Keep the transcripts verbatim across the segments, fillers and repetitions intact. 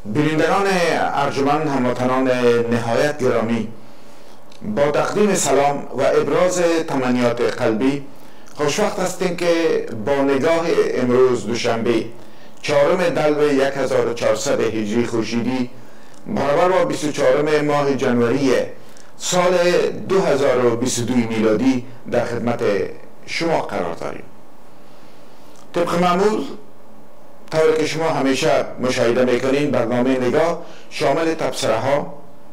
بینندگان ارجمند، هموطنان نهایت گرامی، با تقدیم سلام و ابراز تمنیات قلبی خوشوقت هستیم که با نگاه امروز دوشنبه چهارم دلو یک هزار و چهارصد هجری خورشیدی برابر با بیست و چهارم ماه جنوری سال دو هزار و بیست و دو میلادی در خدمت شما قرار داریم. طبق معمول، طوری که شما همیشه مشاهده میکنین، برنامه نگاه شامل تبصره ها،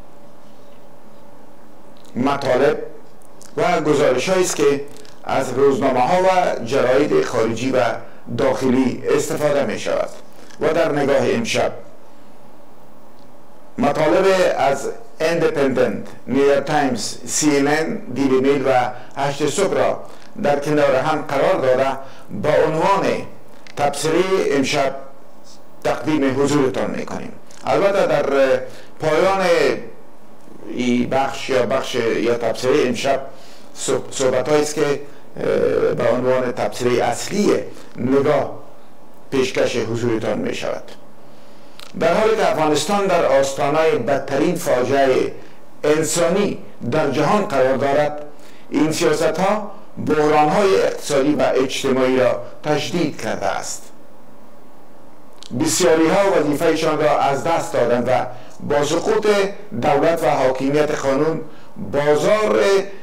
مطالب و گزارش هایی است که از روزنامه ها و جراید خارجی و داخلی استفاده می شود. و در نگاه امشب مطالب از اندپندنت، نیویورک تایمز، سی ان ان، دیلی میل و هشت صبح را در کنار هم قرار داده با عنوان تبصره امشب تقدیم حضورتان میکنیم. البته در پایان این بخش یا بخش یا تبصره امشب صحبت هایی است که به عنوان تبصره اصلی نگاه پیشکش حضورتان می شود. در حالی که افغانستان در آستانه بدترین فاجعه انسانی در جهان قرار دارد، این سیاست ها بحران های اقتصادی و اجتماعی را تشدید کرده است. بسیاری ها وظیفه‌شان را از دست دادند و با سقوط دولت و حاکمیت قانون بازار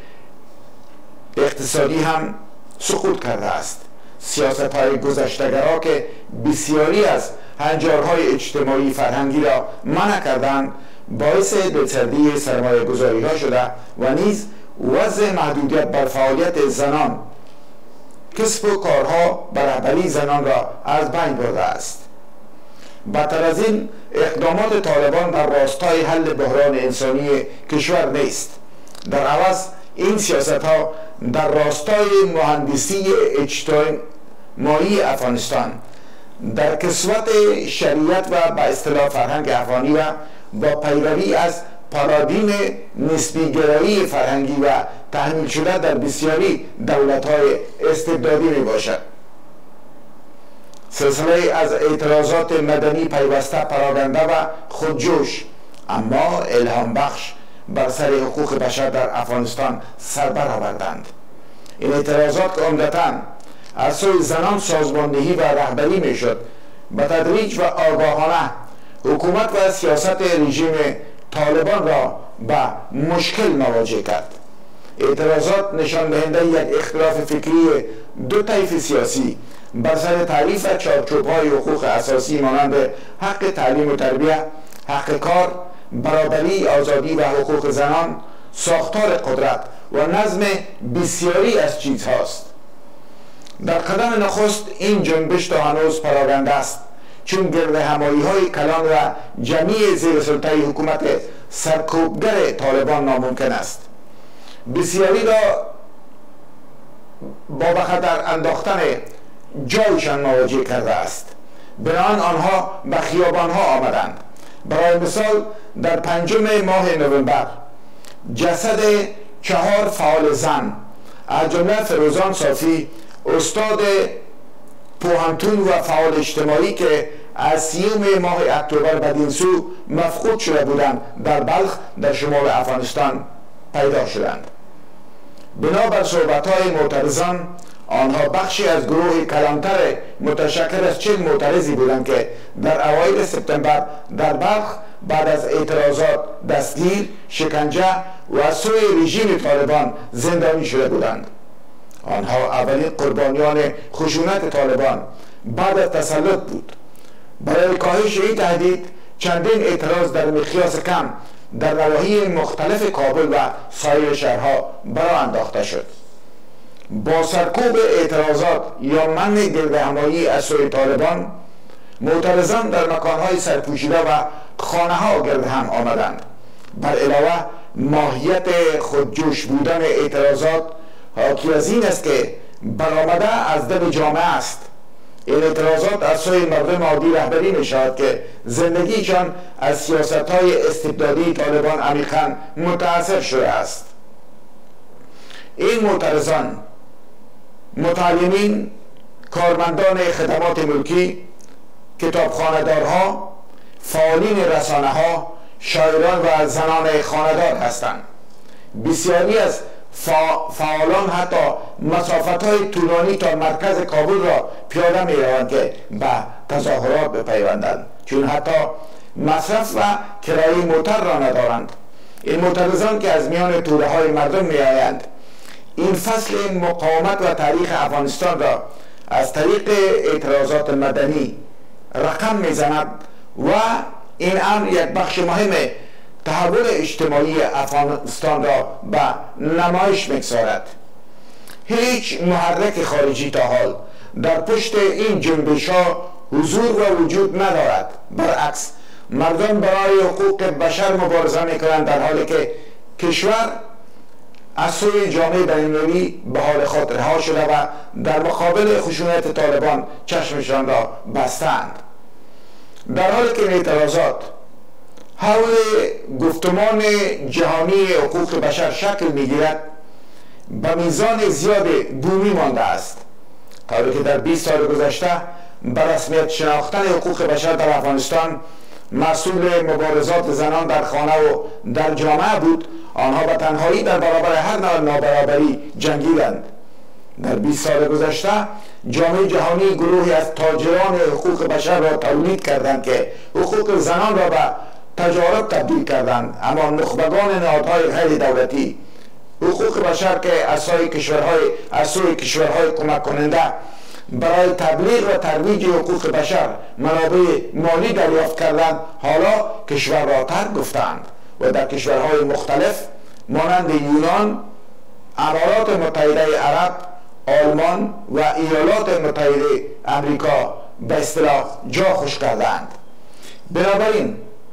اقتصادی هم سقوط کرده است. سیاست های گذشته‌گرا که بسیاری از هنجارهای اجتماعی فرهنگی را منع کردند، باعث دلسردی سرمایه گذاری ها شده و نیز وضع محدودیت بر فعالیت زنان، کسب و کارها بر رهبری زنان را از بین برده است. بدتر از این، اقدامات طالبان در راستای حل بحران انسانی کشور نیست. در عوض این سیاست ها در راستای مهندسی اجتماعی افغانستان در کسوت شریعت و به اصطلاح فرهنگ افغانی و با پیروی از پارادایم نسبی گرایی فرهنگی و تحمیل شده در بسیاری دولت‌های استبدادی می باشد. سلسله از اعتراضات مدنی پیوسته پراکنده و خودجوش اما الهام بخش بر سر حقوق بشر در افغانستان سر برآوردند. این اعتراضات که عمدتاً از سوی زنان سازماندهی و رهبری میشد، به تدریج و آگاهانه حکومت و سیاست رژیم طالبان را به مشکل مواجه کرد. اعتراضات نشان دهنده یک اختلاف فکری دو طیف سیاسی بر سر تعریف چارچوب‌های حقوق اساسی مانند حق تعلیم و تربیت، حق کار، برابری، آزادی و حقوق زنان، ساختار قدرت و نظم بسیاری از چیزهاست. در قدم نخست این جنبش تا هنوز پراکنده است، چون گرد همایی های کلان و جمعی زیر سلطه حکومت سرکوبگر طالبان ناممکن است. بسیاری را با به خطر انداختن جایشان مواجه کرده است. بنابراین آنها به خیابان ها آمدند. برای مثال در پنجم ماه نوامبر جسد چهار فعال زن از جمله فروزان صافی، استاد پوهنتون و فعال اجتماعی که از سیوم ماه اکتبر بدین سو مفقود شده بودند، در بلخ در شمال افغانستان پیدا شدند. بنابر صحبت‌های معترضان، آنها بخشی از گروه کلانتر متشکل از چهل معترضی بودند که در اوایل سپتامبر در بلخ بعد از اعتراضات دستگیر، شکنجه و از سوی رژیم طالبان زندانی شده بودند. آنها اولین قربانیان خشونت طالبان بعد از تسلط بود. برای کاهش این تهدید چندین اعتراض در مقیاس کم در نواحی مختلف کابل و سایر شهرها برآ انداخته شد. با سرکوب اعتراضات یا منع گردهمایی از سوی طالبان، معترضان در مکانهای سرپوشیده و خانه ها گرد هم آمدند. بر علاوه ماهیت خودجوش بودن اعتراضات حاکی از این است که برآمده از دل جامعه است. این اعتراضات از سوی مردم عادی رهبری می شود که زندگیشان از سیاست های استبدادی طالبان عمیقاً متاثر شده است. این معترضان متعلمین، کارمندان خدمات ملکی، کتابخانه‌دارها، فعالین رسانه ها، شاعران و زنان خانه‌دار هستند. بسیاری از فعالان حتی مسافت های طولانی تا مرکز کابل را پیاده می روند که به تظاهرات بپیوندند، چون حتی مصرف و کرایه موتر را ندارند. این معترضان که از میان توده های مردم می آیند این فصل مقاومت و تاریخ افغانستان را از طریق اعتراضات مدنی رقم می زند و این امر یک بخش مهم تحول اجتماعی افغانستان را به نمایش می‌گذارد. هیچ محرک خارجی تا حال در پشت این جنبش ها حضور و وجود ندارد. برعکس مردم برای حقوق بشر مبارزه می‌کنند، در حالی که کشور از سوی جامعه بین‌المللی به حال خود رها شده و در مقابل خشونت طالبان چشمشان را بستند. در حالی که اعتراضات حول گفتمان جهانی حقوق بشر شکل می‌گیرد، به میزان زیاد بومی مانده است، تا که در بیست سال گذشته به رسمیت شناختن حقوق بشر در افغانستان مسئول مبارزات زنان در خانه و در جامعه بود. آنها به تنهایی در برابر هر نوع نابرابری جنگیدند. در بیست سال گذشته جامعه جهانی گروهی از تاجران حقوق بشر را تولید کردند که حقوق زنان را به تجارت تبدیل کردند، اما نخبگان نهادهای غیر دولتی حقوق بشر که از سوی کشورهای از سوی کشورهای کمک کننده برای تبلیغ و ترویج حقوق بشر منابع مالی دریافت کردند، حالا کشور را ترک گفتند و در کشورهای مختلف مانند یونان، امارات متحده عرب، آلمان و ایالات متحده آمریکا به اصطلاح جا خوش کردند. بنابراین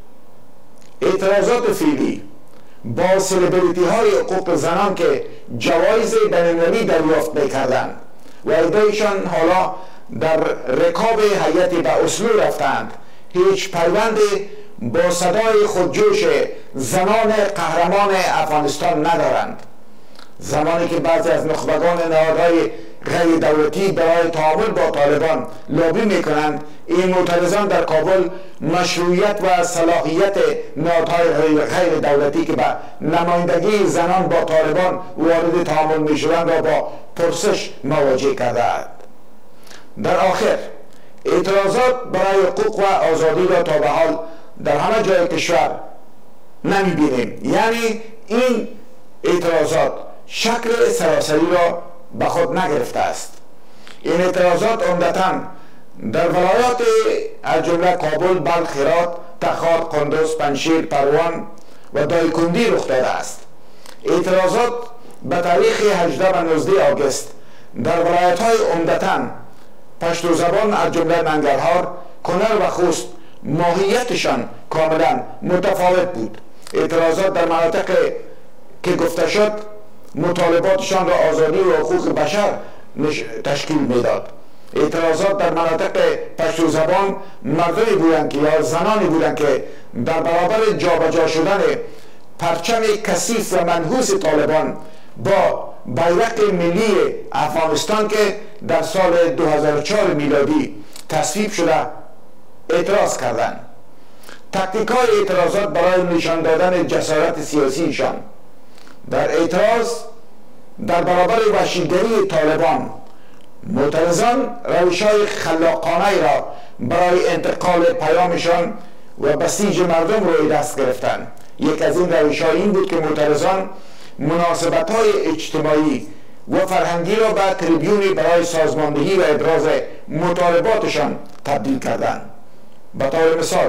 اعتراضات فعلی با سلبریتی های حقوق زنان که جوایز بین‌المللی دریافت می‌کردند و عده‌شان حالا در رکاب هیئت به اسلو رفتند، هیچ پیوند با صدای خودجوش زنان قهرمان افغانستان ندارند. زمانی که بعضی از نخبگان نهادهای غیر دولتی برای تعامل با طالبان لابی میکنند، این معترضان در کابل مشروعیت و صلاحیت نهادهای غیر دولتی که به نمایندگی زنان با طالبان وارد تعامل میشوند را با پرسش مواجه کردند. در آخر اعتراضات برای حقوق و آزادی را تا به حال در همه جای کشور نمیبینیم. یعنی این اعتراضات شکل سراسری را به خود نگرفته است. این اعتراضات عمدتاً در ولایات از جمله کابل، بلخ، هرات، تخار، قندوز، پنجشیر، پروان و دایکندی رخ داده است. اعتراضات به تاریخ هجده و نوزده آگوست در ولایت های عمدتاً پشتو زبان از جمله ننگرهار، کنر و خوست ماهیتشان کاملا متفاوت بود. اعتراضات در مناطق که گفته شد مطالباتشان را آزادی و حقوق بشر تشکیل میداد. اعتراضات در مناطق پشتو زبان مردمی بودند که یا زنانی بودند که در برابر جابجا شدن پرچم کثیف و منحوس طالبان با بیرق ملی افغانستان که در سال دو هزار و چهار میلادی تصویب شده اعتراض کردند. تاکتیک‌های اعتراضات برای نشان دادن جسارت سیاسیشان در اعتراض در برابر وحشیگری طالبان، معترضان روش‌های خلاقانه را برای انتقال پیامشان و بسیج مردم روی دست گرفتند. یک از این روش‌ها این بود که معترضان مناسبت‌های اجتماعی و فرهنگی را به تریبیونی برای سازماندهی و ابراز مطالباتشان تبدیل کردند. به طور مثال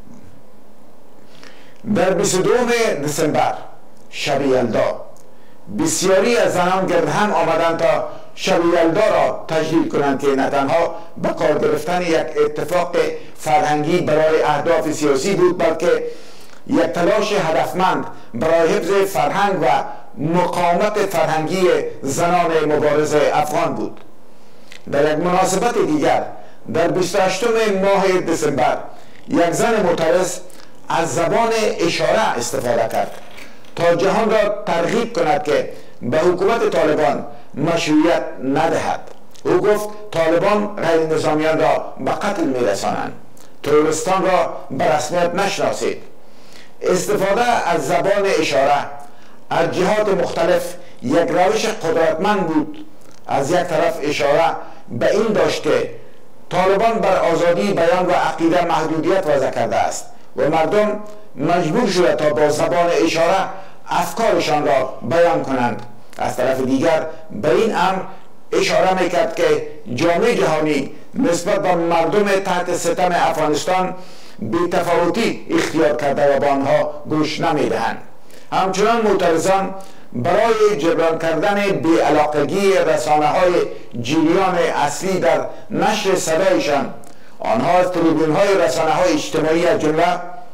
در بیست و دوم دسامبر شب یلدا بسیاری از زنان گرد هم آمدند تا شب یلدا را تجلیل کنند که نه تنها به کار گرفتن یک اتفاق فرهنگی برای اهداف سیاسی بود، بلکه یک تلاش هدفمند برای حفظ فرهنگ و مقاومت فرهنگی زنان مبارز افغان بود. در یک مناسبت دیگر در بیست و هشتم ماه دسامبر یک زن معترض از زبان اشاره استفاده کرد تا جهان را ترغیب کند که به حکومت طالبان مشروعیت ندهد. او گفت طالبان غیر نظامیان را به قتل میرسانند. ترکستان را به رسمیت نشناسید. استفاده از زبان اشاره از جهات مختلف یک روش قدرتمند بود. از یک طرف اشاره به این داشت که طالبان بر آزادی بیان و عقیده محدودیت وضع کرده است و مردم مجبور شده تا با زبان اشاره افکارشان را بیان کنند. از طرف دیگر به این امر اشاره میکرد که جامعه جهانی نسبت به مردم تحت ستم افغانستان بی‌تفاوتی اختیار کرده و به آنها گوش نمیدهند. همچنان معترضان برای جبران کردن بی‌علاقگی رسانه‌های جریان اصلی در نشر صدایشان، آنها از تریبیون‌های رسانه‌های اجتماعی از جمله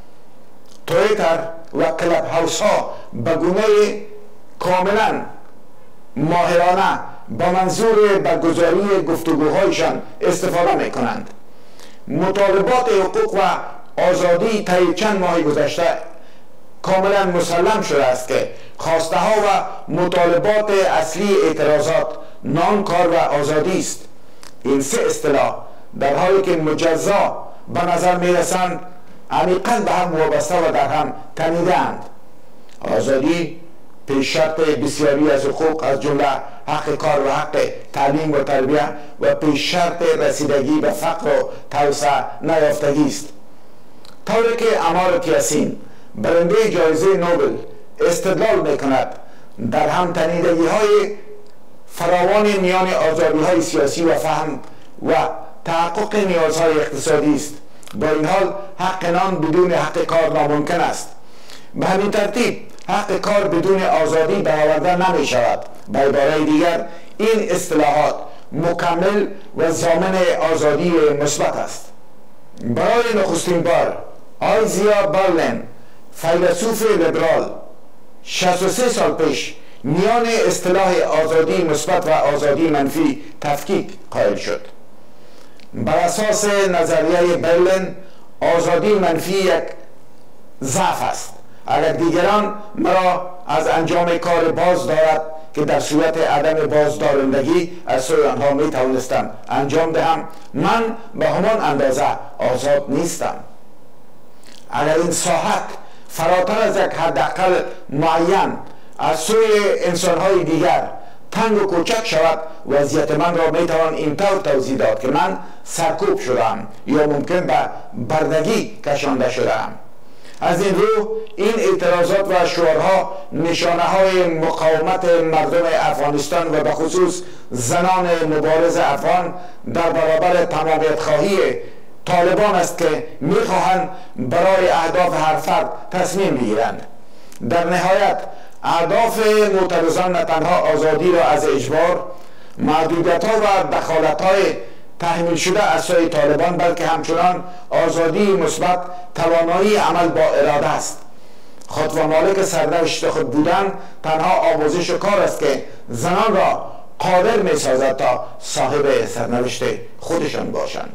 توییتر و کلاب هاوس ها به گونه کاملا ماهرانه با منظور برگزاری گفتگوهایشان استفاده می کنند. مطالبات حقوق و آزادی طی چند ماه گذشته کاملا مسلم شده است که خواسته ها و مطالبات اصلی اعتراضات نان، کار و آزادی است. این سه اصطلاح در حالی که مجزا به نظر می رسند عمیقاً به هم وابسته و در هم تنیده‌اند. آزادی پیش شرط بسیاری از حقوق از جمله حق کار و حق تعلیم و تربیه و پیش شرط رسیدگی به فقر و توسعه نیافتگی است. طوری که امارت یاسین برنده جایزه نوبل استدلال میکند در هم تنیدگی های فراوان میان آزادی های سیاسی و فهم و تحقق نیازهای اقتصادی است. با این حال حق نان بدون حق کار ناممکن است. به همین ترتیب حق کار بدون آزادی برآورده نمی شود. به عباره دیگر این اصطلاحات مکمل و ضامن آزادی مثبت است. برای نخستین بار آیزیا برلین، فیلسوف لیبرال، شصت و سه سال پیش میان اصطلاح آزادی مثبت و آزادی منفی تفکیک قائل شد. بر اساس نظریه برلین آزادی منفی یک ضعف است. اگر دیگران مرا از انجام کار باز دارد که در صورت عدم بازدارندگی از سوی آنها می توانستم انجام دهم، من به همان اندازه آزاد نیستم. اگر این ساحت فراتر از یک حداقل معین از سوی انسانهای دیگر تنگ و کوچک شود، وضعیت من را می توان اینطور توضیح داد که من سرکوب شدم یا ممکن به بردگی کشانده شدم. از این رو این اعتراضات و شعارها نشانه های مقاومت مردم افغانستان و به خصوص زنان مبارز افغان در برابر تمامیت خواهی طالبان است که میخواهند برای اهداف هر فرد تصمیم بگیرند. در نهایت اهداف معترضان نه تنها آزادی را از اجبار، محدودیت ها و دخالت های تحمیل شده از سوی طالبان، بلکه همچنان آزادی مثبت، توانایی عمل با اراده است. خود و مالک سرنوشت خود بودن تنها آموزش و کار است که زنان را قادر می سازد تا صاحب سرنوشت خودشان باشند.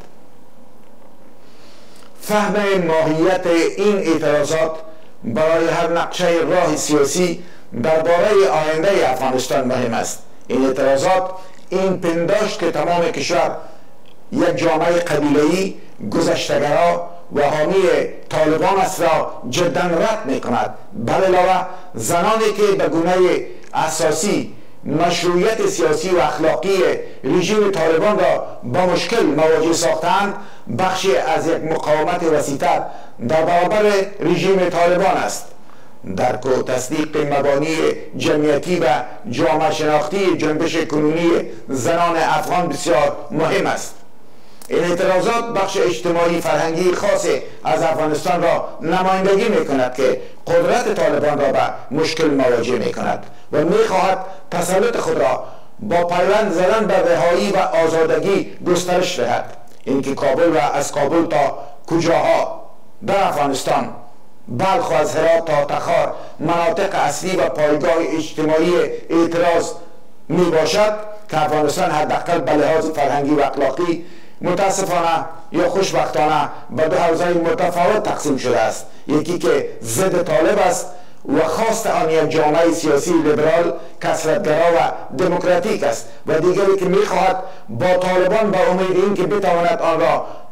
فهم ماهیت این اعتراضات برای هر نقشه راه سیاسی درباره آینده افغانستان مهم است. این اعتراضات این پنداشت که تمام کشور یک جامعه قبیله‌ای گذشتگرا و حامی طالبان است را جدا رد می کند. بل علاوه زنانی که به گونه اساسی مشروعیت سیاسی و اخلاقی رژیم طالبان را با مشکل مواجه ساختند، بخشی از یک مقاومت وسیع‌تر در برابر رژیم طالبان است. درک و تصدیق مبانی جمعیتی و جامعه شناختی جنبش کنونی زنان افغان بسیار مهم است. این اعتراضات بخش اجتماعی فرهنگی خاص از افغانستان را نمایندگی می کند که قدرت طالبان را به مشکل مواجه می کند و می خواهد تسلط خود را با پیوند زدن به رهایی و آزادگی گسترش دهد. اینکه کابل و از کابل تا کجاها در افغانستان، بلخ و از هرات تا تخار مناطق اصلی و پایگاه اجتماعی اعتراض می باشد که افغانستان حداقل به لحاظ فرهنگی و اخلاقی متاسفانه یا خوشبختانه به دو حوزه متفاوت تقسیم شده است. یکی که ضد طالب است و خواست آن یک جامعه سیاسی لیبرال، کثرت‌گرا و دموکراتیک است، و دیگری که می‌خواهد با طالبان به امید اینکه بتواند آن را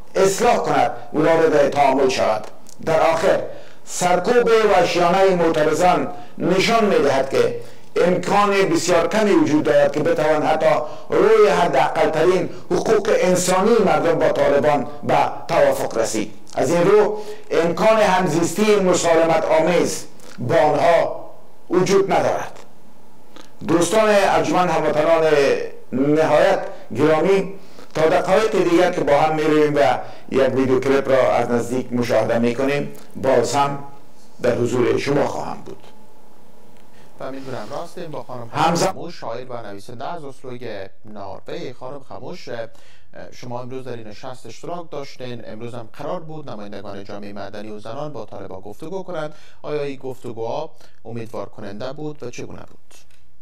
اصلاح کند و وارد تعامل شود. در آخر سرکوب وحشیانه معترضان نشان می‌دهد که امکان بسیار کمی وجود دارد که بتوان حتی روی حداقل‌ترین حقوق انسانی مردم با طالبان به توافق رسید. از این رو امکان همزیستی مسالمت آمیز با آنها وجود ندارد. دوستان ارجمند هموطنان نهایت گرامی، تا دقایق دیگر که با هم میرویم و یک ویدیو کلیپ را از نزدیک مشاهده میکنیم، باز هم در حضور شما خواهم بود. و میدونم راستیم با خانم خموش، شاعر و نویسنده از اسلوی نروژ. خانم خموش، شما امروز در این نشست اشتراک داشتین. امروز هم قرار بود نمایندگان جامعه مدنی و زنان با طالبان گفتگو کنند. آیا این گفتگوها امیدوار کننده بود و چگونه بود؟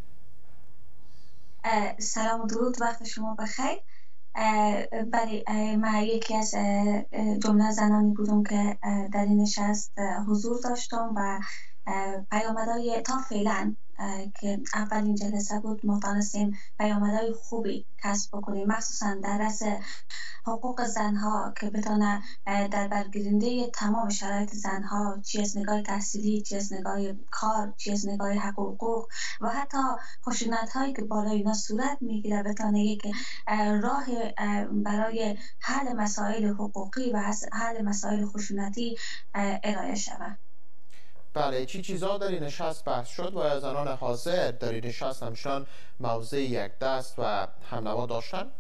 سلام و درود، وقت شما بخیر. برای من یکی از جمله زنانی بودم که در این نشست حضور داشتم و پیامدهای تا فعلا که اولین جلسه بود ما تانستیم پیامدهای خوبی کسب بکنیم، مخصوصا در رأس حقوق زنها که بتونه در برگیرنده تمام شرایط زنها، چی از نگاه تحصیلی، چی از نگاه کار، چی از نگاه حقوق و حتی خشونت هایی که بالای اینا صورت میگیره بتونه یک راه برای حل مسائل حقوقی و حل مسائل خشونتی ارائه شود. بله، چی چیزا در این نشست بحث شد و زنان حاضر در این نشست همشان موضع یک دست و همنوا داشتن؟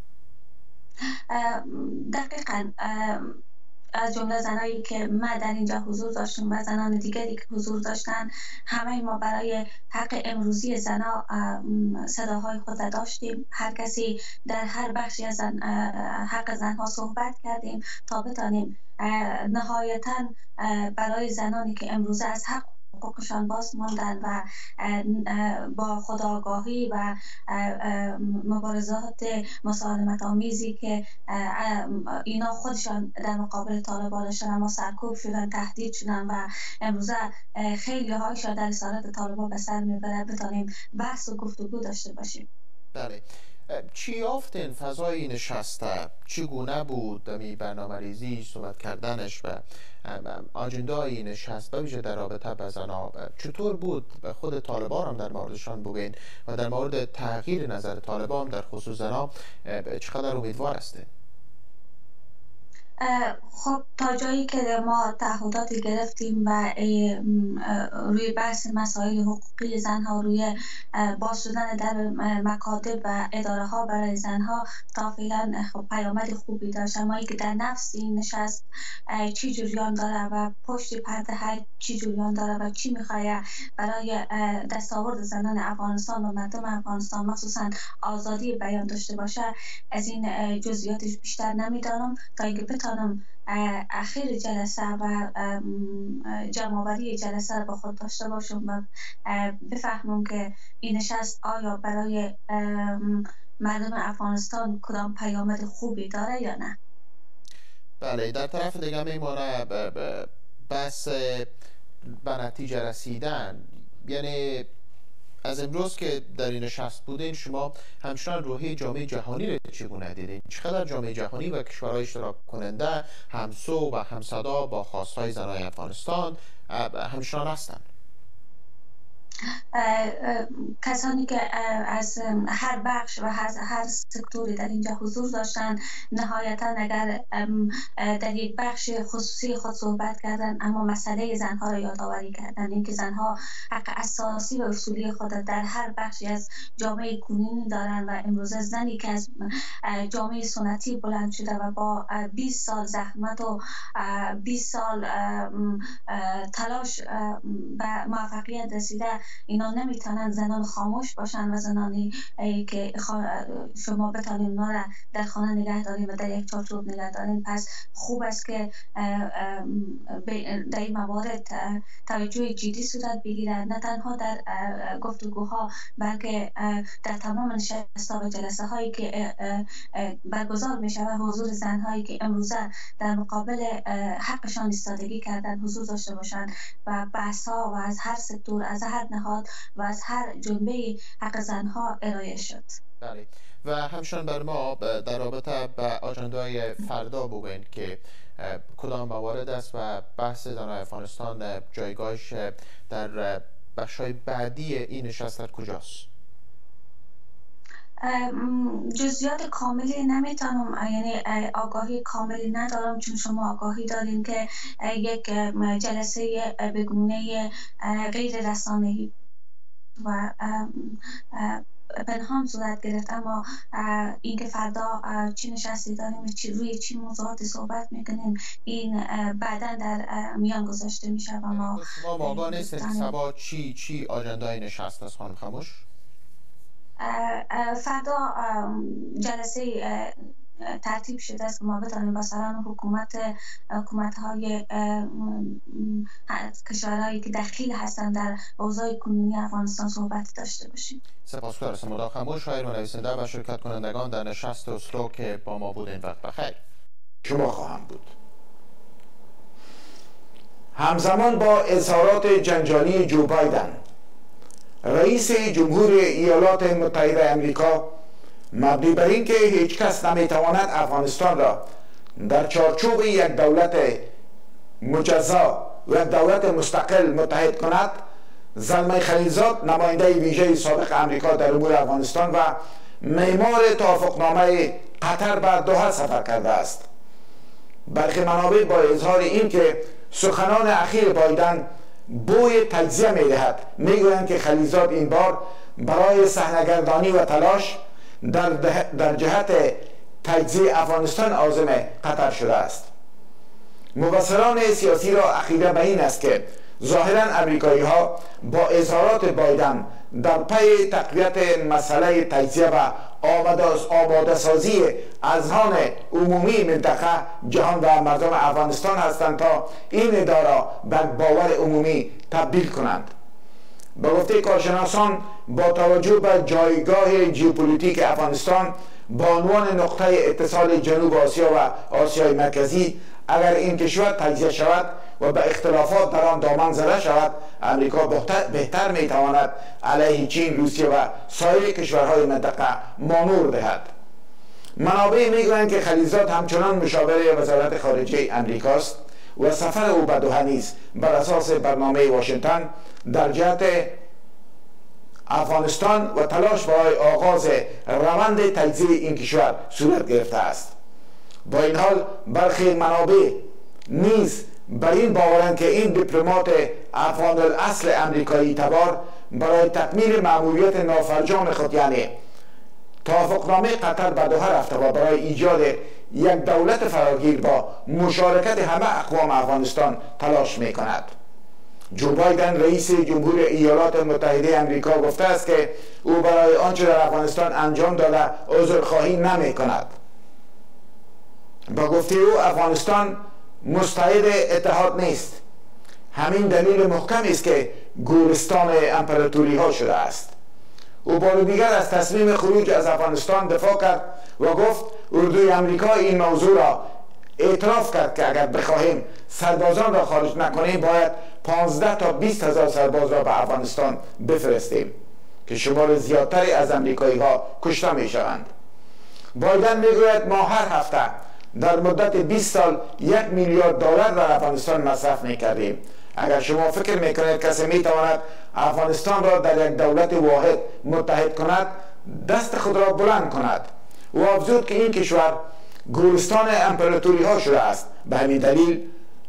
دقیقاً از جمله زنایی که ما در اینجا حضور داشتیم و زنان دیگری که حضور داشتن، همه ما برای حق امروزی زنها صداهای خود داشتیم. هر کسی در هر بخشی از زن حق زنها صحبت کردیم تا بتانیم نهایتاً برای زنانی که امروزه از حق حقوقشان باز ماندن و با خودآگاهی و مبارزات مسالمت آمیزی که اینا خودشان در مقابل طالبانشان اما سرکوب شدن، تهدید شدن و امروزه خیلی هایشان در اسارت طالبان به سر میبره، بتانیم بحث و گفتگو داشته باشیم. بله، چی یافتین فضای نشسته؟ چگونه بود می برنامه‌ریزی صحبت کردنش و آجندای نشست به ویژه در رابطه با زنها؟ چطور بود؟ خود طالبان هم در موردشان بگین و در مورد تغییر نظر طالبان در خصوص زنها چقدر امیدوار هستین؟ خب تا جایی که ما تعهداتی گرفتیم و روی بحث مسائل حقوقی زنها، روی باز شدن در مکاتب و اداره ها برای زنها، تا فعلا خب پیامد خوبی داشت. اما که در نفس این نشست چی جریان داره و پشت پرده های چی جریان داره و چی میخواد برای دستاورد زنان افغانستان و مردم افغانستان مخصوصا آزادی بیان داشته باشه، از این جزئیاتش بیشتر نمیدانم تا اینکه بتانم اخیر جلسه و جمع‌آوری جلسه رو با خود داشته باشم و بفهمم که این نشست آیا برای مردم افغانستان کدام پیامد خوبی داره یا نه. بله، در طرف دیگه میمونه بس به نتیجه رسیدن. یعنی از امروز که در این نشست بودین، شما همچنان روحیه جامعه جهانی را چگونه دیدین؟ چقدر جامعه جهانی و کشورهای اشتراک کننده همسو و همصدا با خواستهای زنان افغانستان همچنان هستند؟ کسانی که از هر بخش و از هر سکتوری در اینجا حضور داشتن، نهایتا اگر در یک بخش خصوصی خود صحبت کردن اما مسئله زنها را یادآوری کردن، اینکه زنها حق اساسی و اصولی خود در هر بخشی از جامعه کنونی دارن و امروزه زنی که از جامعه سنتی بلند شده و با بیست سال زحمت و بیست سال تلاش به موفقیت رسیده، اینا نمیتونن زنان خاموش باشن و زنانی که شما بتانید اونا را در خانه نگه دارید و در یک چارچوب نگه دارید. پس خوب است که در این موارد توجه جدی صورت بگیرد، نه تنها در گفتگوها بلکه در تمام نشست‌ها و جلسه هایی که برگزار میشه و حضور زنهایی که امروزه در مقابل حقشان ایستادگی کردن حضور داشته باشند و بحث ها و از هر سکتور، از هر نهاد و از هر جنبه حق زنها ارائه شد. بله. و همچنان بر ما در رابطه به آجندای فردا بگوین که کدام موارد است و بحث زنان افغانستان جایگاهش در بخش‌های بعدی این نشست در کجاست؟ جزئیات کاملی نمیتونم، یعنی آگاهی کاملی ندارم، چون شما آگاهی دارین که یک جلسه بگونه غیر رسانه‌ای و پنهان صورت گرفت، اما اینکه فردا چی نشستی داریم، چی روی چی موضوعاتی صحبت میکنیم، این بعدا در میان گذاشته میشه و ما ما آگاه نیستیم سبا چی چی آجندای نشست است. خانم خموش، فردا جلسه ترتیب شده است که ما بتانیم با سران حکومت حکومت‌های کشورهایی که دخیل هستند در اوضاع کنونی افغانستان صحبت داشته باشیم. سپاسگزارم. مدا خموش، شاعر و نویسنده و شرکت کنندگان در نشست اسلو که با ما بودین. وقت بخیر. شما خواهم بود. همزمان با اظهارات جنجالی جو بایدن، رئیس جمهور ایالات متحده آمریکا مبنی بر اینکه هیچ کس نمیتواند افغانستان را در چارچوب یک دولت مجزا و یک دولت مستقل متحد کند، زلمه خلیلزاد، نماینده ویژه سابق آمریکا در امور افغانستان و معمار توافقنامه قطر به دوحه سفر کرده است. برخی منابع با اظهار این که سخنان اخیر بایدن بوی تجزیه می‌دهد، میگویند که خلیلزاد این بار برای صحنه‌گردانی و تلاش در, در جهت تجزیه افغانستان عازم قطر شده است. مبصران سیاسی را عقیده به این است که ظاهراً امریکایی ها با اظهارات بایدن در پی تقویت مسئله تجزیه و آماده سازی اذهان عمومی منطقه، جهان و مردم افغانستان هستند تا این ادعا را به باور عمومی تبدیل کنند. به گفته کارشناسان، با توجه به جایگاه ژئوپلیتیک افغانستان با عنوان نقطه اتصال جنوب آسیا و آسیای مرکزی، اگر این کشور تجزیه شود و به اختلافات در آن دامن زده شود، امریکا بهتر میتواند علیه چین، روسیه و سایر کشورهای منطقه مانور دهد. منابع میگویند که خلیلزاد همچنان مشاور وزارت خارجه امریکاست و سفر او به دوحه نیز بر اساس برنامه واشنگتن در جهت افغانستان و تلاش برای آغاز روند تجزیه این کشور صورت گرفته است. با این حال برخی منابع نیز بر این باورند که این دیپلمات افغان الاصل امریکایی تبار برای تکمیل مأموریت نافرجام خود، یعنی توافقنامه قطر به دوحه رفته و برای ایجاد یک دولت فراگیر با مشارکت همه اقوام افغانستان تلاش می کند. جو بایدن، رئیس جمهور ایالات متحده آمریکا، گفته است که او برای آنچه در افغانستان انجام داده عذرخواهی نمی کند. با گفته او افغانستان مستعد اتحاد نیست. همین دلیل محکم است که گورستان امپراتوری ها شده است. او بار دیگر از تصمیم خروج از افغانستان دفاع کرد و گفت اردوی آمریکا این موضوع را اعتراف کرد که اگر بخواهیم سربازان را خارج نکنیم باید پانزده تا بیست هزار سرباز را به افغانستان بفرستیم که شمار زیادتری از امریکایی ها کشته می شوند. بایدن میگوید ما هر هفته در مدت بیست سال یک میلیارد دلار در افغانستان مصرف میکردیم. اگر شما فکر میکنید کسی میتواند افغانستان را در یک دولت واحد متحد کند، دست خود را بلند کند. و افزود که این کشور گورستان امپراتوری ها شده است. به همین دلیل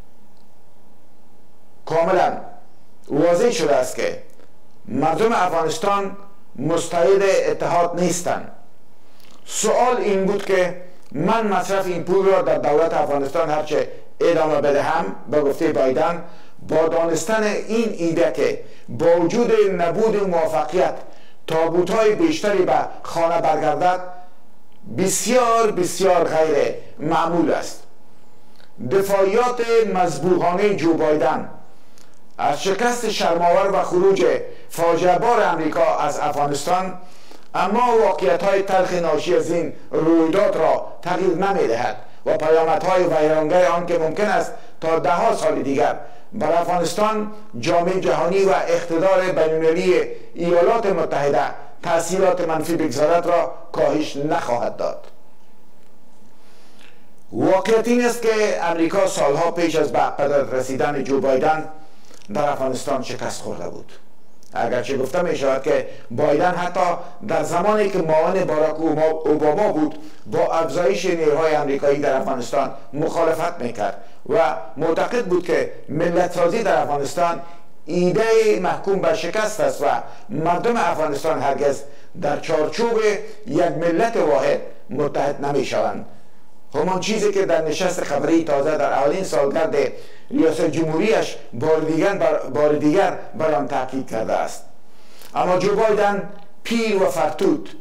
کاملا واضح شده است که مردم افغانستان مستعد اتحاد نیستند. سوال این بود که من مصرف این پول را در دولت افغانستان هرچه ادامه بدهم، به گفته بایدن، با دانستن این ایده که با وجود نبود موفقیت تابوت‌های بیشتری به خانه برگردد بسیار بسیار غیر معمول است. دفاعیات مذبوحانه جو بایدن از شکست شرم‌آور و خروج فاجعه بار امریکا از افغانستان، اما واقعیت‌های تلخ ناشی از این رویداد را تغییر نمی‌دهد و پیامدهای ویرانگر آن که ممکن است تا ده ها سال دیگر بر افغانستان جامعه جهانی و اقتدار بین‌المللی ایالات متحده تأثیرات منفی بگذارد را کاهش نخواهد داد. واقعیت این است که امریکا سالها پیش از به قدرت رسیدن جو بایدن در افغانستان شکست خورده بود. اگرچه گفتم می شود که بایدن حتی در زمانی که معاون باراک اوباما بود با افزایش نیروهای امریکایی در افغانستان مخالفت میکرد و معتقد بود که ملت سازی در افغانستان ایده محکوم بر شکست است و مردم افغانستان هرگز در چارچوب یک ملت واحد متحد نمی شوند. همان چیزی که در نشست خبری تازه در اولین سالگرد ریاست جمهوریش بار دیگر بر, بار دیگر بر آن تاکید کرده است. اما جو بایدن پیر و فرتود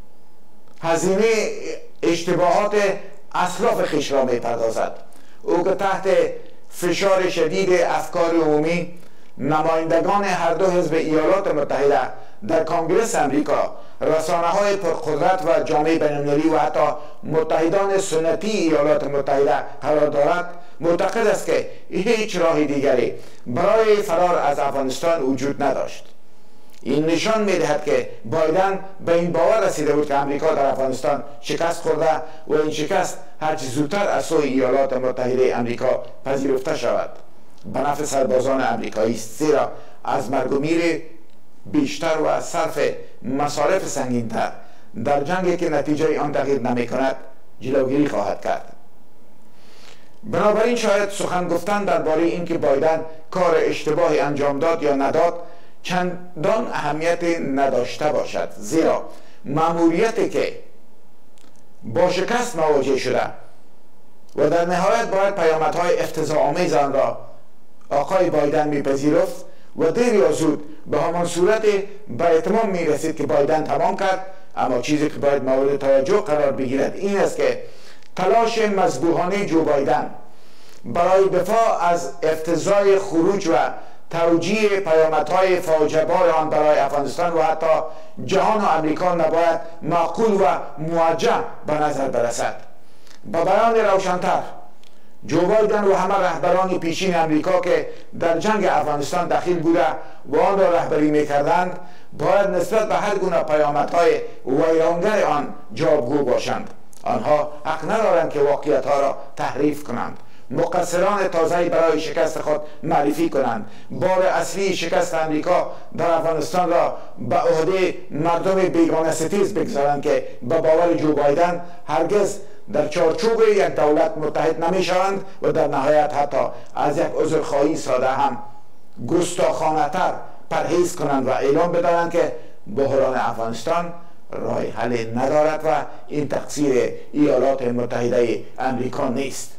هزینه اشتباهات اسلاف خویش را می‌پردازد. او که تحت فشار شدید افکار عمومی نمایندگان هر دو حزب ایالات متحده در کنگره امریکا، رسانه‌های پرقدرت و جامعه بین‌المللی و حتی متحدان سنتی ایالات متحده قرار دارد، معتقد است که هیچ راه دیگری برای فرار از افغانستان وجود نداشت. این نشان می‌دهد که بایدن به این باور رسیده بود که امریکا در افغانستان شکست خورده و این شکست هرچه زودتر از سوی ایالات متحده امریکا پذیرفته شود. به نفع سربازان امریکایی است، زیرا از مرگ و میر بیشتر و از صرف مصارف سنگین‌تر در جنگی که نتیجه آن تغییر نمی‌کند جلوگیری خواهد کرد. بنابراین شاید سخن گفتن درباره اینکه بایدن کار اشتباهی انجام داد یا نداد چندان اهمیت نداشته باشد، زیرا مأموریتی که با شکست مواجه شده و در نهایت باید پیامدهای افتضاح‌آمیز آن را آقای بایدن میپذیرفت و دیر یا زود به همان صورت به اتمام میرسید که بایدن تمام کرد. اما چیزی که باید مورد توجه قرار بگیرد این است که تلاش مذبوحانه جو بایدن برای دفاع از افتضاح خروج و توجیه پیامدهای فاجعه بار آن برای افغانستان و حتی جهان و امریکا نباید معقول و موجه به نظر برسد. با بیان روشن‌تر، جو بایدن و همه رهبران پیشین امریکا که در جنگ افغانستان دخیل بوده و آن را رهبری می‌کردند باید نسبت به هر گونه پیامدهای ویرانگر آن جوابگو باشند. آنها حق ندارند که واقعیت‌ها را تحریف کنند، مقصران تازه‌ای برای شکست خود معرفی کنند، بار اصلی شکست امریکا در افغانستان را به عهده مردم بیگانه ستیز بگذارند که به باور جو بایدن هرگز در چارچوب یک دولت متحد نمی شوند و در نهایت حتی از یک عذرخواهی ساده هم گستاخانه‌تر پرهیز کنند و اعلام بدارند که بحران افغانستان راه حل ندارد و این تقصیر ایالات متحده امریکا نیست.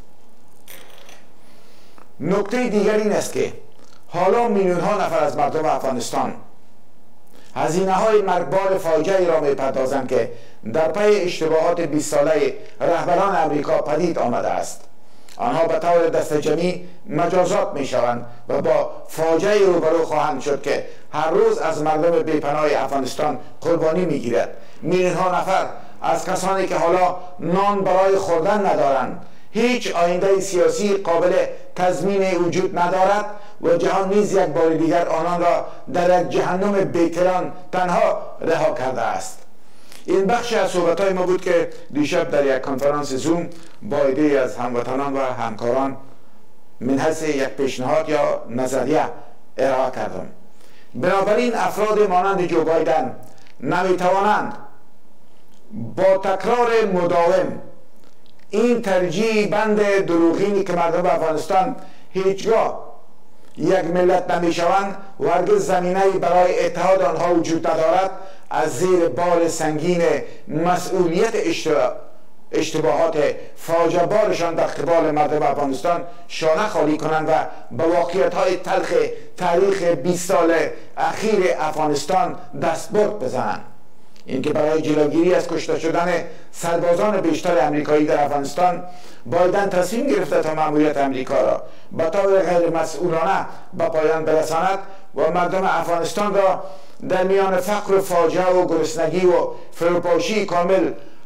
نکته دیگر این است که حالا میلیون ها نفر از مردم افغانستان هزینه های مرگبار فاجعه‌ای را می‌پردازند که در پی اشتباهات بیست ساله رهبران امریکا پدید آمده است. آنها به طور دست جمعی مجازات می‌شوند و با فاجعه روبرو خواهند شد که هر روز از مردم بیپناه افغانستان قربانی می‌گیرد. میلیون ها نفر از کسانی که حالا نان برای خوردن ندارند، هیچ آینده سیاسی قابل تضمین وجود ندارد و جهان نیز یک بار دیگر آنان را در یک جهنم بیکران تنها رها کرده است. این بخش از صحبت‌های ما بود که دیشب در یک کنفرانس زوم با عده‌ای از هموطنان و همکاران من حیث یک پیشنهاد یا نظریه ارائه کردم. بنابراین افراد مانند جو بایدن نمی‌توانند با تکرار مداوم این ترجیح بند دروغینی که مردم افغانستان هیچگاه یک ملت نمیشوند و هرگز زمینه‌ای برای اتحاد آنها وجود ندارد از زیر بار سنگین مسئولیت اشتباهات فاجعه بارشان در قبال مردم افغانستان شانه خالی کنند و به واقعیت‌های تلخ تاریخ بیست سال اخیر افغانستان دستبرد بزنند. اینکه برای جلوگیری از کشته شدن سربازان بیشتر امریکایی در افغانستان بایدن تصمیم گرفته تا مأموریت امریکا را به طور غیر مسئولانه به پایان برساند و مردم افغانستان را در میان فقر و فاجعه و گرسنگی و فروپاشی کامل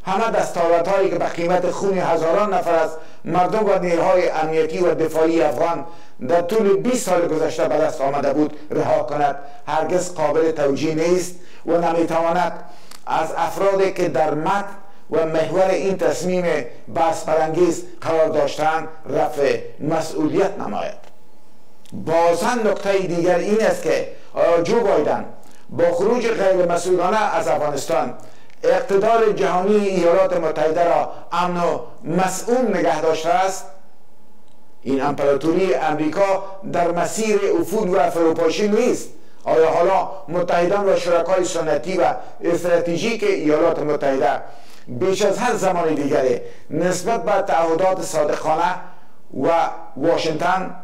همه دستاوردهایی که به قیمت خون هزاران نفر از مردم و نیروهای امنیتی و دفاعی افغان در طول بیست سال گذشته به دست آمده بود رها کند، هرگز قابل توجیه نیست و نمیتواند از افرادی که در متن و محور این تصمیم بحث برانگیز قرار داشتند رفع مسئولیت نماید. بازم نکته دیگر این است که جو بایدن با خروج غیر مسئولانه از افغانستان اقتدار جهانی ایالات متحده را امن و مسئول نگه داشته است. این امپراتوری امریکا در مسیر افول و فروپاشی نیست. آیا حالا متحدان و شرکای سنتی و استراتژیک ایالات متحده بیش از هر زمان دیگری نسبت به تعهدات صادقانه و واشنگتن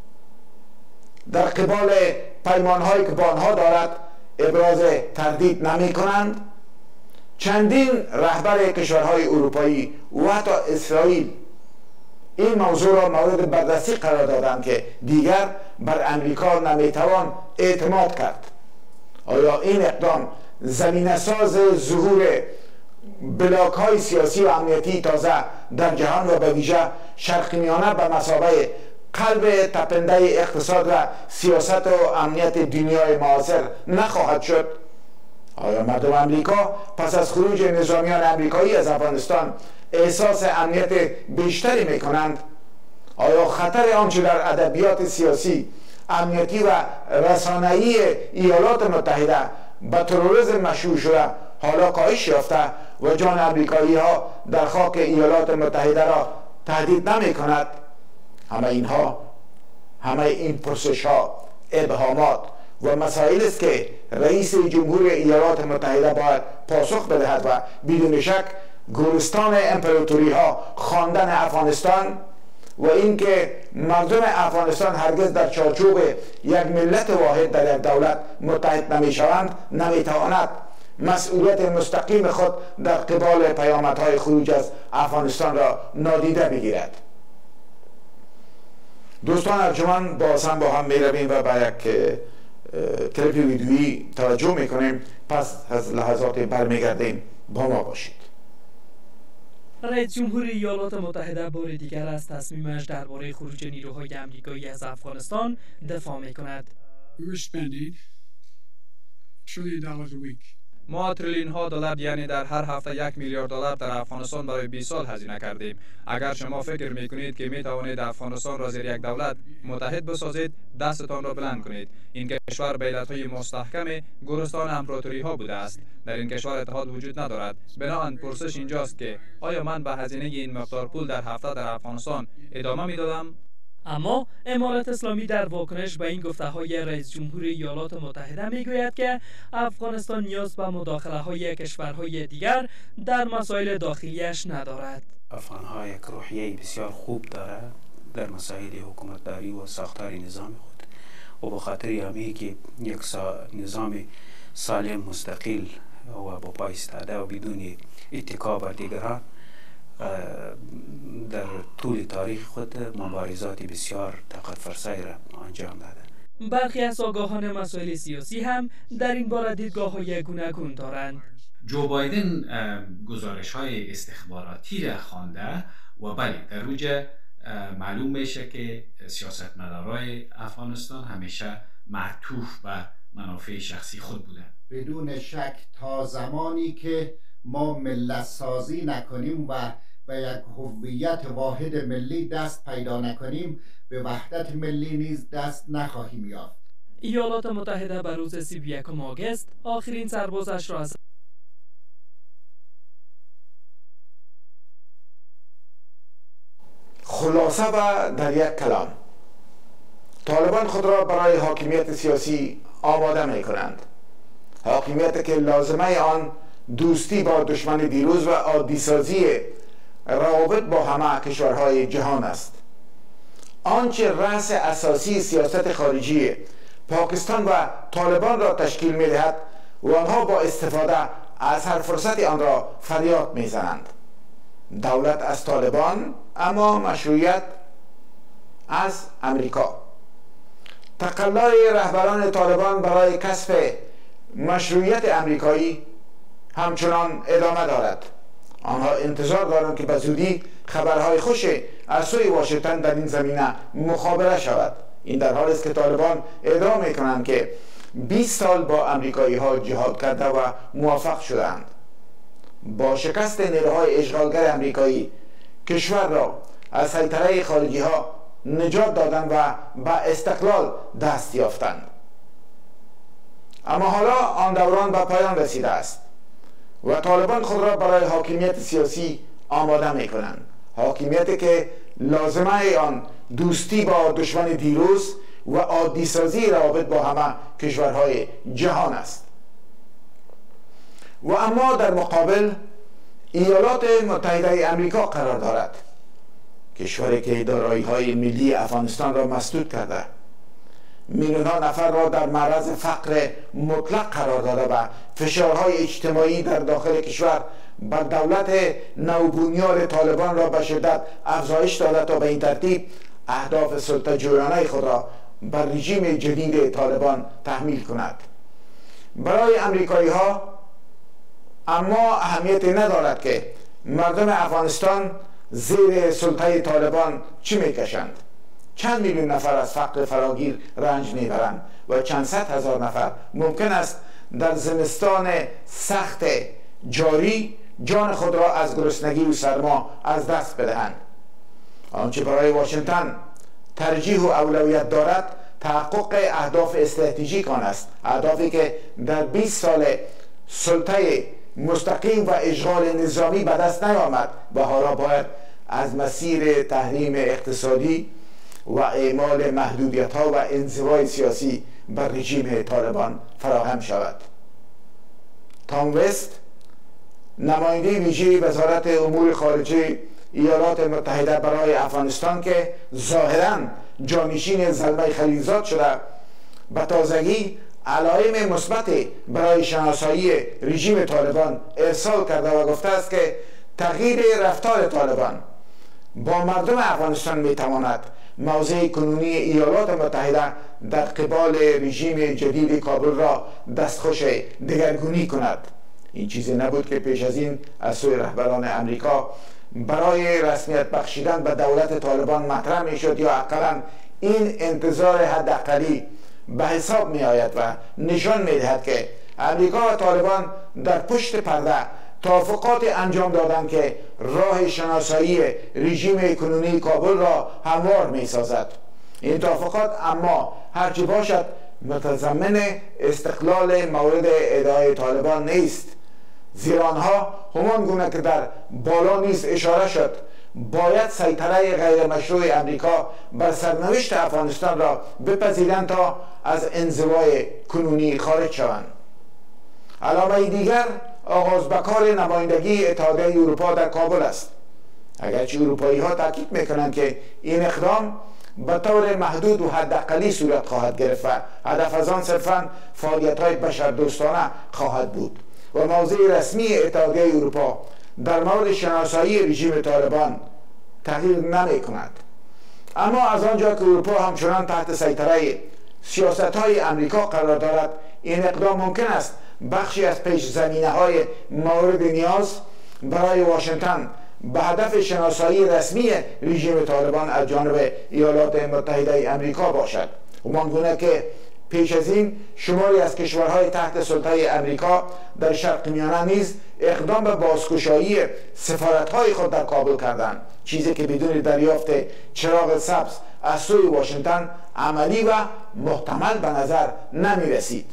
در قبال پیمانهایی که با آنها دارد ابراز تردید نمی کنند؟ چندین رهبر کشورهای اروپایی و حتی اسرائیل این موضوع را مورد بررسی قرار دادند که دیگر بر امریکا نمیتوان اعتماد کرد. آیا این اقدام زمینه ساز ظهور بلاک های سیاسی و امنیتی تازه در جهان و به ویژه شرق میانه به مثابه قلب تپنده اقتصاد و سیاست و امنیت دنیای معاصر نخواهد شد؟ آیا مردم امریکا پس از خروج نظامیان امریکایی از افغانستان احساس امنیت بیشتری میکنند؟ آیا خطر آنچه در ادبیات سیاسی، امنیتی و رسانه‌ای ایالات متحده به تروریسم مشهور شده حالا کاهش یافته و جان امریکایی ها در خاک ایالات متحده را تهدید نمی کند؟ همه اینها همه این پرسش ها، ابهامات و مسائل است که رئیس جمهور ایالات متحده باید پاسخ بدهد و بدون شک گورستان امپراتوری ها خواندن افغانستان و اینکه مردم افغانستان هرگز در چارچوب یک ملت واحد در یک دولت متحد نمی شوند نمی تواند مسئولیت مستقیم خود در قبال پیامدهای خروج از افغانستان را نادیده بگیرد. دوستان ارجمند، باز هم با هم می رویم و به یک کلیپ ویدیویی توجه می کنیم، پس از لحظات برمیگردیم، با ما باشید. رئیس جمهور ایالات متحده بار دیگر از تصمیمش درباره خروج نیروهای آمریکایی از افغانستان دفاع می کند. ما تریلیون ها دلار، یعنی در هر هفته یک میلیارد دلار در افغانستان برای بیست سال هزینه کردیم. اگر شما فکر می کنید که می توانید افغانستان را زیر یک دولت متحد بسازید، دستتان را بلند کنید. این کشور به علتهای مستحکم گورستان امپراتوری ها بوده است. در این کشور اتحاد وجود ندارد. بنابراین پرسش اینجاست که آیا من به هزینه این مقدار پول در هفته در افغانستان ادامه می دادم؟ اما امارت اسلامی در واکنش به این گفته‌های رئیس جمهور ایالات متحده میگوید که افغانستان نیاز به مداخله‌های کشورهای دیگر در مسائل داخلیش ندارد. افغان‌ها یک روحیه بسیار خوب داره در مسائل حکومتداری و ساختار نظام خود و به خاطر همین که یک نظام سالم، مستقل و با پای ایستاده و بدون اتکا بر دیگران در طول تاریخ خود مبارزات بسیار طاقت فرسایی را انجام داده. برخی از آگاهان مسائل سیاسی هم در این باره دیدگاه‌های گوناگون دارند. جو بایدن گزارش‌های استخباراتی را خوانده و بله در اوج معلوم میشه که سیاستمدارای افغانستان همیشه معطوف به منافع شخصی خود بودند. بدون شک تا زمانی که ما ملت سازی نکنیم و به یک هویت واحد ملی دست پیدا نکنیم، به وحدت ملی نیز دست نخواهیم یافت. ایالات متحده بر روز سی و یکم آگوست آخرین سربازش را از خلاصه و در یک کلام، طالبان خود را برای حاکمیت سیاسی آماده می کنند. حاکمیت که لازمه آن دوستی با دشمن دیروز و عادی سازی روابط با همه کشورهای جهان است. آنچه رأس اساسی سیاست خارجی پاکستان و طالبان را تشکیل می دهد و آنها با استفاده از هر فرصت آن را فریاد می زنند. دولت از طالبان، اما مشروعیت از امریکا. تقلای رهبران طالبان برای کسب مشروعیت امریکایی همچنان ادامه دارد. آنها انتظار دارند که به زودی خبرهای خوش از سوی واشنگتن در این زمینه مخابره شود. این در حالی است که طالبان ادعا میکنند که بیست سال با امریکایی ها جهاد کرده و موفق شدند. با شکست نیروهای اشغالگر امریکایی کشور را از سیطره خارجی ها نجات دادند و به استقلال دست یافتند. اما حالا آن دوران به پایان رسیده است و طالبان خود را برای حاکمیت سیاسی آماده می کنند. حاکمیتی که لازمه آن دوستی با دشمن دیروز و عادی سازی روابط با همه کشورهای جهان است. و اما در مقابل ایالات متحده امریکا قرار دارد، کشوری که دارایی‌های ملی افغانستان را مسدود کرده، میلیون‌ها نفر را در معرض فقر مطلق قرار داده و فشارهای اجتماعی در داخل کشور بر دولت نوبنیاد طالبان را به شدت افزایش داده تا به این ترتیب اهداف سلطه جویانه خود را بر رژیم جدید طالبان تحمیل کند. برای امریکایی ها اما اهمیتی ندارد که مردم افغانستان زیر سلطه طالبان چی میکشند. چند میلیون نفر از فقر فراگیر رنج میبرند و چند صد هزار نفر ممکن است در زمستان سخت جاری جان خود را از گرسنگی و سرما از دست بدهند. آنچه برای واشنگتن ترجیح و اولویت دارد تحقق اهداف استراتژیک آن است، اهدافی که در بیست سال سلطه مستقیم و اشغال نظامی به دست نیامد و حالا باید از مسیر تحریم اقتصادی و اعمال محدودیت ها و انزوای سیاسی بر رژیم طالبان فراهم شود. تام وست، نماینده ویژه وزارت امور خارجه ایالات متحده برای افغانستان که ظاهراً جانشین زلمه خلیلزاد شده، به تازگی علائم مثبت برای شناسایی رژیم طالبان ارسال کرده و گفته است که تغییر رفتار طالبان با مردم افغانستان میتواند موضع کنونی ایالات متحده در قبال رژیم جدید کابل را دستخوش دگرگونی کند. این چیزی نبود که پیش از این از سوی رهبران امریکا برای رسمیت بخشیدن به دولت طالبان مطرح می شد، یا اقلا این انتظار حداقلی به حساب می آید و نشان می دهد که امریکا و طالبان در پشت پرده توافقات انجام دادند که راه شناسایی رژیم کنونی کابل را هموار می سازد. این توافقات اما هرچی باشد متضمن استقلال مورد ادعای طالبان نیست، زیرا آنها همان گونه که در بالا نیز اشاره شد باید سیطره غیر مشروع امریکا بر سرنوشت افغانستان را بپذیرند تا از انزوای کنونی خارج شوند. علامه دیگر آغاز به کار نمایندگی اتحادیه اروپا در کابل است. اگرچه اروپایی ها تاکید میکنند که این اقدام به طور محدود و حداقلی صورت خواهد گرفت و هدف از آن صرفاً فعالیت‌های بشردوستانه خواهد بود و موضع رسمی اتحادیه اروپا در مورد شناسایی رژیم طالبان تغییر نمی کند. اما از آنجا که اروپا همچنان تحت سیطره سیاست‌های امریکا قرار دارد، این اقدام ممکن است بخشی از پیش زمینه های مورد نیاز برای واشنگتن به هدف شناسایی رسمی رژیم طالبان از جانب ایالات متحده امریکا باشد. همانگونه که پیش از این شماری از کشورهای تحت سلطه امریکا در شرق میانه نیز اقدام به بازگشایی سفارت‌های خود در کابل کردند، چیزی که بدون دریافت چراغ سبز از سوی واشنگتن عملی و محتمل به نظر نمی رسید.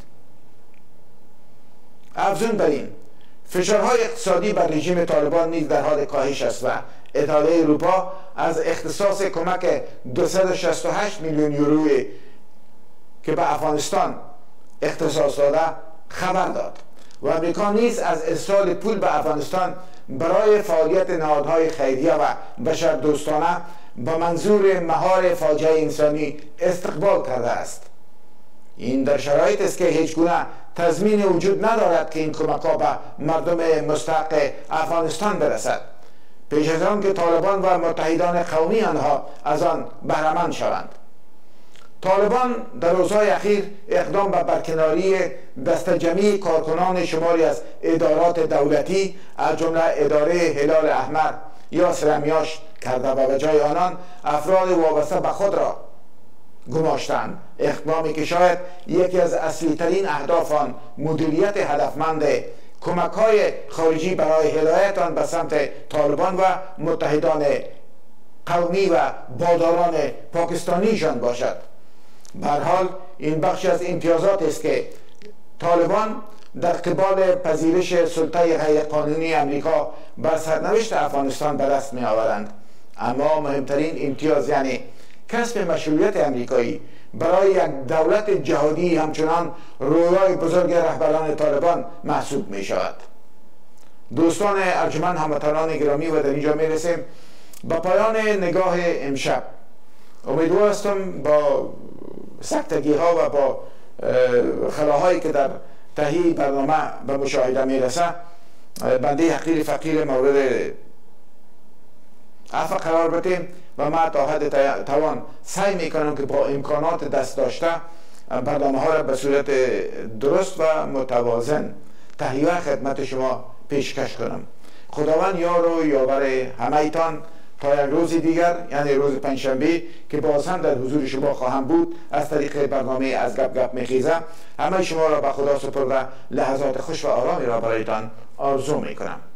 افزون بر این، فشارهای اقتصادی بر رژیم طالبان نیز در حال کاهش است و اتحادیه اروپا از اختصاص کمک دویست و شصت و هشت میلیون یورویی که به افغانستان اختصاص داده خبر داد و امریکا نیز از ارسال پول به افغانستان برای فعالیت نهادهای خیریه و بشردوستانه به منظور مهار فاجعه انسانی استقبال کرده است. این در شرایط است که هیچ گونه تضمین وجود ندارد که این کمک‌ها به مردم مستحق افغانستان برسد، پیش از آن که طالبان و متحدان قومی آنها از آن بهره‌مند شوند. طالبان در روزهای اخیر اقدام به برکناری دست جمعی کارکنان شماری از ادارات دولتی از جمله اداره هلال احمر یا سرمیاش کرده و به جای آنان افراد وابسته به خود را گماشتند. اقدامی که شاید یکی از اصلی ترین اهداف آن مدیریت هدفمند کمک های خارجی برای هدایت آن به سمت طالبان و متحدان قومی و باداران پاکستانیشان باشد. به هر حال این بخش از امتیازات است که طالبان در قبال پذیرش سلطه غیرقانونی امریکا بر سرنوشت افغانستان به دست می آورند. اما مهمترین امتیاز یعنی کسب مشروعیت امریکایی برای یک دولت جهادی همچنان رویای بزرگ رهبران طالبان محسوب می شود. دوستان ارجمند، هموطنان گرامی، و در اینجا می رسیم با پایان نگاه امشب. امیدوار هستم با سکتگی ها و با خلاهایی که در تهیه برنامه به مشاهده می رسه بنده حقیر فقیر مورد عفو قرار بدیم و ما تا حد توان سعی می کنم که با امکانات دست داشته برنامه ها را به صورت درست و متوازن تهیه خدمت شما پیشکش کنم. خداوند یار و یاور همه ایتان تا یک روز دیگر، یعنی روز پنجشنبه که باز هم در حضور شما خواهم بود از طریق برنامه از گپ گپ میخیزه، همه شما را به خدا سپرده لحظات خوش و آرامی را برایتان آرزو میکنم.